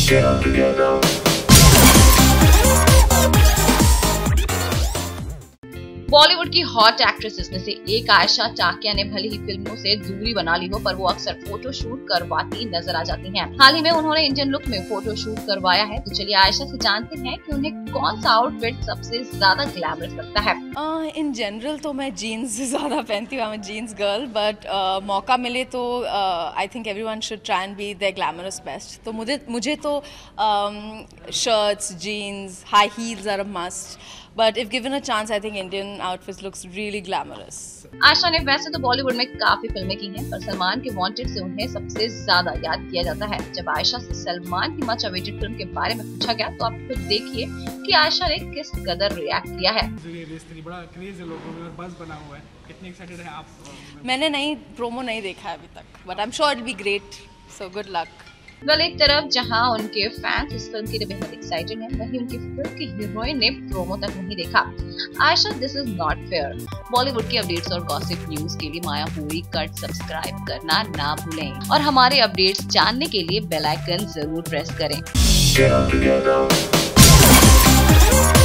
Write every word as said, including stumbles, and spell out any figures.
बॉलीवुड की hot actresses में से एक आयशा टाकिया ने भले ही फिल्मों से दूरी बना ली हो, पर वो अक्सर फोटो शूट करवाती नजर आ जाती हैं। हाल ही में उन्होंने इंडियन लुक में फोटो शूट करवाया है, तो चलिए आयशा से जानते हैं कि उन्हें कौन सा आउटफिट सबसे ज्यादा ग्लैमरस लगता है। इन uh, जनरल तो मैं जीन्स ज्यादा पहनती हूँ, I am jeans girl, but मौका मिले तो I think everyone should try and be there glamorous best. तो मुझे मुझे तो shirts, jeans, high heels are a must, but if given a chance I think Indian outfits looks really glamorous. Ayesha ने वैसे तो बॉलीवुड में काफी फिल्में की हैं, पर सलमान के वांटेड से उन्हें सबसे ज्यादा याद किया जाता है। जब आयशा से सलमान की मच अवेटेड फिल्म के बारे में पूछा गया, तो आप खुद देखिए कि आयशा ने किस कदर रिएक्ट किया है। बड़ा क्रेज है लोगों में और बज़ बना हुआ है, कितने एक्साइटेड हैं आप? मैंने नहीं प्रोमो नहीं देखा है अभी तक, but I am sure it will be great, so good luck. Well, एक तरफ जहां उनके फैंस इस फिल्म के लिए बेहद एक्साइटेड हैं, वहीं उनकी फिल्म की हीरोइन ने प्रोमो तक नहीं देखा। Ayesha, this is not fair. Bollywood की अपडेट्स और गॉसिप न्यूज के लिए मायापुरी कट सब्सक्राइब करना ना भूलें और हमारे अपडेट्स जानने के लिए बेल आइकन जरूर प्रेस करें।